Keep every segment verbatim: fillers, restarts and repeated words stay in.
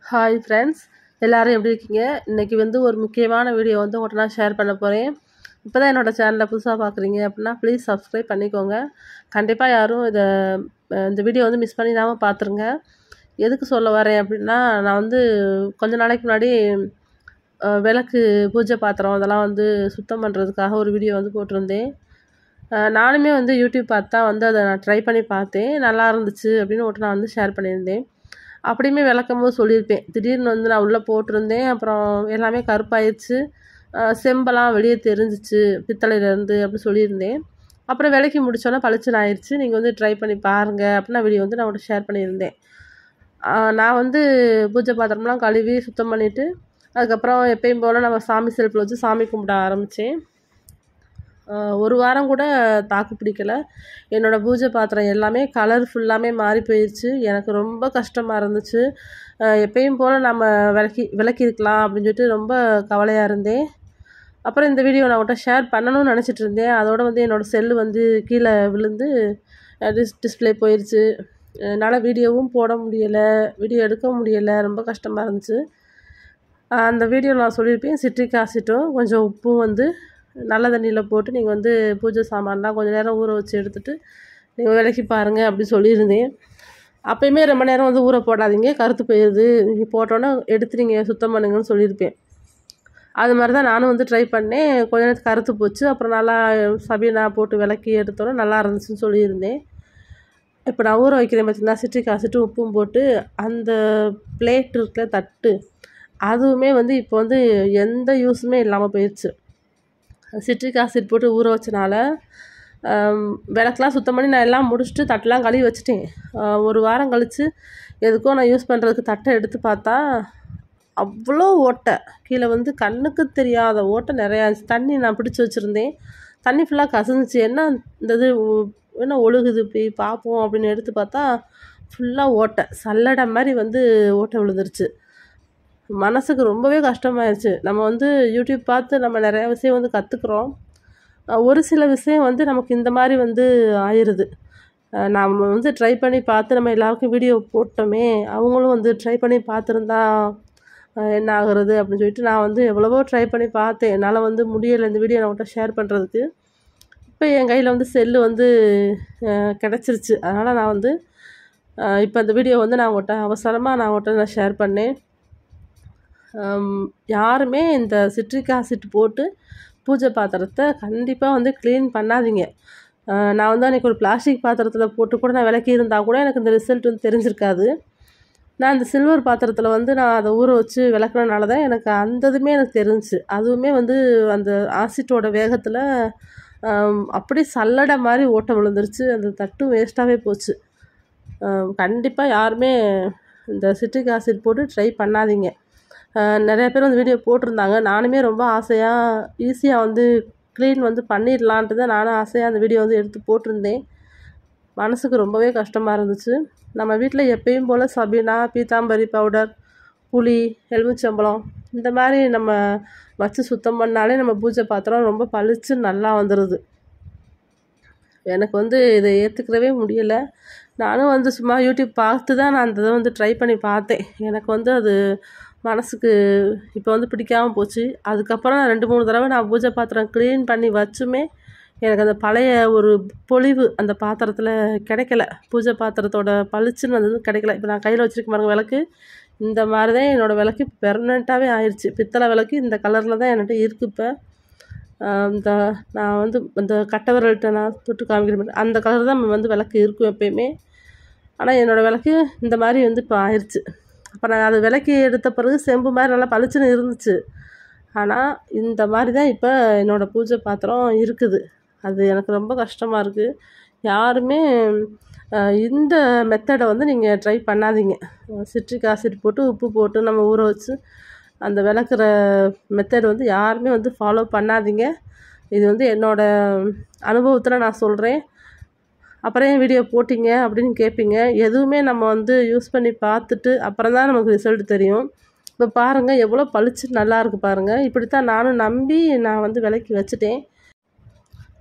Hi friends, எல்லோரும் எப்படி இருக்கீங்க? இன்றைக்கி வந்து ஒரு முக்கியமான வீடியோ வந்து உங்கள்கிட்ட நான் ஷேர் பண்ண போகிறேன். இப்போ தான் என்னோடய சேனலை புதுசாக பார்க்குறீங்க அப்படின்னா ப்ளீஸ் சப்ஸ்கிரைப் பண்ணிக்கோங்க. கண்டிப்பாக யாரும் இதை இந்த வீடியோ வந்து மிஸ் பண்ணிடாமல் பார்த்துருங்க. எதுக்கு சொல்ல வரேன் அப்படின்னா, நான் வந்து கொஞ்ச நாளைக்கு முன்னாடி விளக்கு பூஜை பாத்திரம் அதெல்லாம் வந்து சுத்தம் பண்ணுறதுக்காக ஒரு வீடியோ வந்து போட்டிருந்தேன். நானுமே வந்து யூடியூப் பார்த்து தான் வந்து அதை நான் ட்ரை பண்ணி பார்த்தேன். நல்லா இருந்துச்சு அப்படின்னு ஒன்று நான் வந்து ஷேர் பண்ணியிருந்தேன். அப்படியுமே விளக்கும் போது சொல்லியிருப்பேன், திடீர்னு வந்து நான் உள்ளே போட்டிருந்தேன், அப்புறம் எல்லாமே கருப்பாயிடுச்சு, செம்பெல்லாம் வெளியே தெரிஞ்சிச்சு பித்தளையிலேருந்து அப்படி சொல்லியிருந்தேன். அப்புறம் விளக்கி முடித்தோன்னே பளிச்சுன்னு ஆயிடுச்சு. நீங்கள் வந்து ட்ரை பண்ணி பாருங்கள் அப்படின்னு வீடியோ வந்து நான் உங்கள்கிட்ட ஷேர் பண்ணியிருந்தேன். நான் வந்து பூஜை பாத்திரம்லாம் கழுவி சுத்தம் பண்ணிவிட்டு அதுக்கப்புறம் எப்பயும் போல் நம்ம சாமி செல்ஃபில் வச்சு சாமி கும்பிட ஆரம்பித்தேன். ஒரு வாரம் கூட தாக்கு பிடிக்கலை. என்னோடய பூஜை பாத்திரம் எல்லாமே கலர் ஃபுல்லாமே மாறி போயிடுச்சு. எனக்கு ரொம்ப கஷ்டமாக இருந்துச்சு. எப்பயும் போல் நம்ம விளக்கி விளக்கியிருக்கலாம் அப்படின்னு சொல்லிட்டு ரொம்ப கவலையாக இருந்தேன். அப்புறம் இந்த வீடியோ நான் உங்கள்கிட்ட ஷேர் பண்ணணும்னு நினச்சிட்டு இருந்தேன். அதோடு வந்து என்னோடய செல்லு வந்து கீழே விழுந்து டிஸ் டிஸ்பிளே போயிடுச்சு. என்னால் வீடியோவும் போட முடியலை, வீடியோ எடுக்க முடியலை, ரொம்ப கஷ்டமாக இருந்துச்சு. அந்த வீடியோ நான் சொல்லியிருப்பேன், சிட்ரிக் ஆசிட்டும் கொஞ்சம் உப்பும் வந்து நல்ல தண்ணியில் போட்டு நீங்கள் வந்து பூஜை சாமான்லாம் கொஞ்சம் நேரம் ஊற வச்சு எடுத்துகிட்டு நீங்கள் விளக்கி பாருங்கள் அப்படி சொல்லியிருந்தேன். அப்போயுமே ரொம்ப நேரம் வந்து ஊற போடாதீங்க, கருத்து போயிடுது, நீங்கள் போட்டோன்னே எடுத்து நீங்கள் சுத்தம் பண்ணுங்கன்னு சொல்லியிருப்பேன். அது மாதிரி தான் நானும் வந்து ட்ரை பண்ணேன். கொஞ்ச நேரத்துக்கு கருத்து போச்சு. அப்புறம் நல்லா சபீனா போட்டு விளக்கி எடுத்தோன்னே நல்லா இருந்துச்சுன்னு சொல்லியிருந்தேன். இப்போ நான் ஊற வைக்கிறேன் பார்த்தீங்கன்னா, சிட்ரிக் ஆசிட்டு உப்பும் போட்டு அந்த பிளேட் இருக்குல்ல, தட்டு, அதுவுமே வந்து இப்போ வந்து எந்த யூஸுமே இல்லாமல் போயிடுச்சு. சிட்ரிக் ஆசிட் போட்டு ஊற வச்சனால விளக்கெலாம் சுத்தம் பண்ணி நான் எல்லாம் முடிச்சுட்டு தட்டெலாம் கழுவி வச்சுட்டேன். ஒரு வாரம் கழித்து எதுக்கோ நான் யூஸ் பண்ணுறதுக்கு தட்டை எடுத்து பார்த்தா அவ்வளோ ஓட்டை, கீழே வந்து கண்ணுக்கு தெரியாத ஓட்டை நிறையா இருந்துச்சு. தண்ணி நான் பிடிச்சி வச்சுருந்தேன், தண்ணி ஃபுல்லாக கசந்துச்சு. என்ன இந்த இது என்ன ஒழுகுது இப்படி பார்ப்போம் அப்படின்னு எடுத்து பார்த்தா ஃபுல்லாக ஓட்டை, சல்லடை மாதிரி வந்து ஓட்டை விழுந்துருச்சு. மனசுக்கு ரொம்பவே கஷ்டமாயிருச்சு. நம்ம வந்து யூடியூப் பார்த்து நம்ம நிறையா விஷயம் வந்து கற்றுக்குறோம். ஒரு சில விஷயம் வந்து நமக்கு இந்த மாதிரி வந்து ஆயிடுது. நம்ம வந்து ட்ரை பண்ணி பார்த்து நம்ம எல்லாருக்கும் வீடியோ போட்டோமே, அவங்களும் வந்து ட்ரை பண்ணி பார்த்துருந்தா என்ன ஆகுறது அப்படின்னு சொல்லிட்டு நான் வந்து எவ்வளவோ ட்ரை பண்ணி பார்த்தேன். என்னால் வந்து முடியலை இந்த வீடியோ நான் உங்கள்கிட்ட ஷேர் பண்ணுறதுக்கு. இப்போ என் கையில் வந்து செல்லு வந்து கிடச்சிருச்சு. அதனால் நான் வந்து இப்போ அந்த வீடியோ வந்து நான் உங்கள்கிட்ட அவசரமாக நான் உங்கள்கிட்ட நான் ஷேர் பண்ணேன். யாருமே இந்த சிட்ரிக் ஆசிட் போட்டு பூஜை பாத்திரத்தை கண்டிப்பாக வந்து க்ளீன் பண்ணாதீங்க. நான் வந்து அன்றைக்கி ஒரு பிளாஸ்டிக் பாத்திரத்தில் போட்டு கூட நான் விளக்கி இருந்தால் கூட எனக்கு இந்த ரிசல்ட் வந்து தெரிஞ்சிருக்காது. நான் இந்த சில்வர் பாத்திரத்தில் வந்து நான் அதை ஊற வச்சு விளக்குறதுனால தான் எனக்கு அந்த இதுவுமே எனக்கு தெரிஞ்சிச்சு. அதுவுமே வந்து அந்த ஆசிட்டோட வேகத்தில் அப்படி சல்லடை மாதிரி ஓட்டை விழுந்துருச்சு. அந்த தட்டும் வேஸ்ட்டாகவே போச்சு. கண்டிப்பாக யாருமே இந்த சிட்ரிக் ஆசிட் போட்டு ட்ரை பண்ணாதீங்க. நிறைய பேர் வந்து வீடியோ போட்டிருந்தாங்க. நானுமே ரொம்ப ஆசையாக ஈஸியாக வந்து க்ளீன் வந்து பண்ணிடலான்ட்டு தான் நானும் ஆசையாக அந்த வீடியோ வந்து எடுத்து போட்டிருந்தேன். மனசுக்கு ரொம்பவே கஷ்டமாக இருந்துச்சு. நம்ம வீட்டில் எப்பயும் போல் சபீனா, பீத்தாம்பரி பவுடர், புளி, எலுமிச்சம்பழம் இந்த மாதிரி நம்ம வச்சு சுத்தம் பண்ணாலே நம்ம பூஜை பாத்திரம் ரொம்ப பளிச்சு நல்லா வந்துடுது. எனக்கு வந்து இதை ஏற்றுக்கிறவே முடியலை. நானும் வந்து சும்மா யூடியூப் பார்த்து தான் நான் அந்த இதை வந்து ட்ரை பண்ணி பார்த்தேன். எனக்கு வந்து அது மனசுக்கு இப்போ வந்து பிடிக்காமல் போச்சு. அதுக்கப்புறம் நான் ரெண்டு மூணு தடவை நான் பூஜை பாத்திரம் க்ளீன் பண்ணி வச்சுமே எனக்கு அந்த பழைய ஒரு பொலிவு அந்த பாத்திரத்தில் கிடைக்கல. பூஜை பாத்திரத்தோட பளிச்சுன்னு வந்தது கிடைக்கல. இப்போ நான் கையில் வச்சுருக்க பாருங்க விளக்கு, இந்த மாதிரி தான் என்னோடய விளக்கு பெர்மனெண்ட்டாகவே ஆயிடுச்சு. பித்தளை விளக்கு இந்த கலரில் தான் என்கிட்ட இருக்குது. இப்போ இந்த நான் வந்து இந்த கட்டை விரல்கிட்ட நான் தொட்டு காமிக்கிறேன், அந்த கலர் தான் வந்து விளக்கு இருக்கும் எப்பயுமே. ஆனால் என்னோடய விளக்கு இந்த மாதிரி வந்து இப்போ ஆயிடுச்சு. அப்போ நான் அது விளக்கி எடுத்த பிறகு செம்பு மாதிரி நல்லா பளிச்சுன்னு இருந்துச்சு. ஆனால் இந்த மாதிரி தான் இப்போ என்னோடய பூஜை பாத்திரம் இருக்குது. அது எனக்கு ரொம்ப கஷ்டமாக இருக்குது. யாருமே இந்த மெத்தடை வந்து நீங்கள் ட்ரை பண்ணாதீங்க. சிட்ரிக் ஆசிட் போட்டு உப்பு போட்டு நம்ம ஊற வச்சு அந்த விளக்குற மெத்தட் வந்து யாருமே வந்து ஃபாலோ பண்ணாதீங்க. இது வந்து என்னோடய அனுபவத்தில் நான் சொல்கிறேன். அப்புறம் ஏன் வீடியோ போட்டிங்க அப்படின்னு கேட்பீங்க. எதுவுமே நம்ம வந்து யூஸ் பண்ணி பார்த்துட்டு அப்புறம் தான் நமக்கு ரிசல்ட் தெரியும். இப்போ பாருங்கள் எவ்வளோ பளிச்சு நல்லா இருக்குது பாருங்கள். இப்படித்தான் நானும் நம்பி நான் வந்து விளக்கி வச்சுட்டேன்.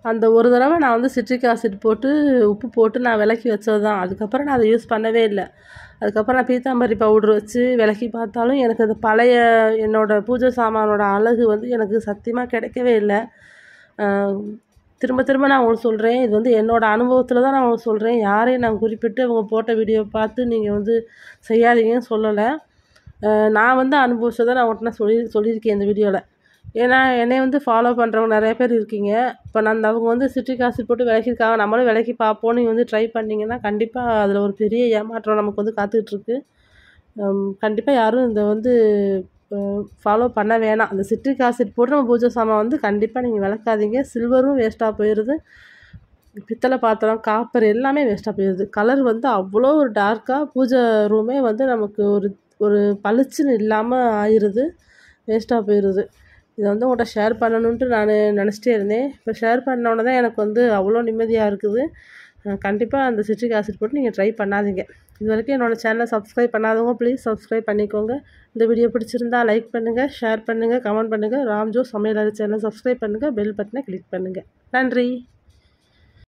அந்த ஒரு தடவை நான் வந்து சிட்ரிக் ஆசிட் போட்டு உப்பு போட்டு நான் விளக்கி வச்சது தான். அதுக்கப்புறம் நான் அதை யூஸ் பண்ணவே இல்லை. அதுக்கப்புறம் நான் பீத்தாம்பரி பவுட்ரு வச்சு விளக்கி பார்த்தாலும் எனக்கு அது பழைய என்னோடய பூஜை சாமானோட அழகு வந்து எனக்கு சத்தியமாக கிடைக்கவே இல்லை. திரும்ப திரும்ப நான் உங்களுக்கு சொல்கிறேன், இது வந்து என்னோடய அனுபவத்தில் தான் நான் உங்களுக்கு சொல்கிறேன். யாரையும் நான் குறிப்பிட்டு அவங்க போட்ட வீடியோ பார்த்து நீங்கள் வந்து செய்யாதீங்கன்னு சொல்லலை. நான் வந்து அனுபவிச்சதை நான் உடனே சொல்லி சொல்லியிருக்கேன் இந்த வீடியோவில். ஏன்னா என்னை வந்து ஃபாலோ பண்ணுறவங்க நிறைய பேர் இருக்கீங்க. இப்போ நான் அவங்க வந்து சிட்ரிக் ஆசிட் போட்டு விளக்கியிருக்காங்க, நம்மளும் விளக்கி பார்ப்போம். நீங்கள் வந்து ட்ரை பண்ணிங்கன்னா கண்டிப்பாக அதில் ஒரு பெரிய ஏமாற்றம் நமக்கு வந்து காத்துட்ருக்கு. கண்டிப்பாக யாரும் இந்த வந்து ஃபாலோ பண்ண வேணாம். அந்த சிட்ரிக் ஆசிட் போட்டு நம்ம பூஜை சாமான் வந்து கண்டிப்பாக நீங்கள் விளக்காதீங்க. சில்வரும் வேஸ்ட்டாக போயிடுது, பித்தளை பாத்திரம், காப்பர் எல்லாமே வேஸ்ட்டாக போயிடுது. கலர் வந்து அவ்வளோ ஒரு டார்க்காக பூஜை ரூமே வந்து நமக்கு ஒரு ஒரு பளிச்சுன்னு இல்லாமல் ஆயிடுது, வேஸ்ட்டாக போயிடுது. இதை வந்து உங்கள்கிட்ட ஷேர் பண்ணணுன்ட்டு நான் நினச்சிட்டே இருந்தேன். இப்போ ஷேர் பண்ணோன்னே தான் எனக்கு வந்து அவ்வளோ நிம்மதியாக இருக்குது. கண்டிப்பாக அந்த சிட்ரிக் ஆசிட் போட்டு நீங்கள் ட்ரை பண்ணாதீங்க. இது வரைக்கும் என்னோடய சேனலை சப்ஸ்கிரைப் பண்ணாதவங்க ப்ளீஸ் சப்ஸ்கிரைப் பண்ணிக்கோங்க. இந்த வீடியோ பிடிச்சிருந்தா லைக் பண்ணுங்கள், ஷேர் பண்ணுங்கள், கமெண்ட் பண்ணுங்கள். ராம்ஜோ சமையலறை சேனலை சப்ஸ்கிரைப் பண்ணுங்கள், பெல் பட்டனை கிளிக் பண்ணுங்கள். நன்றி.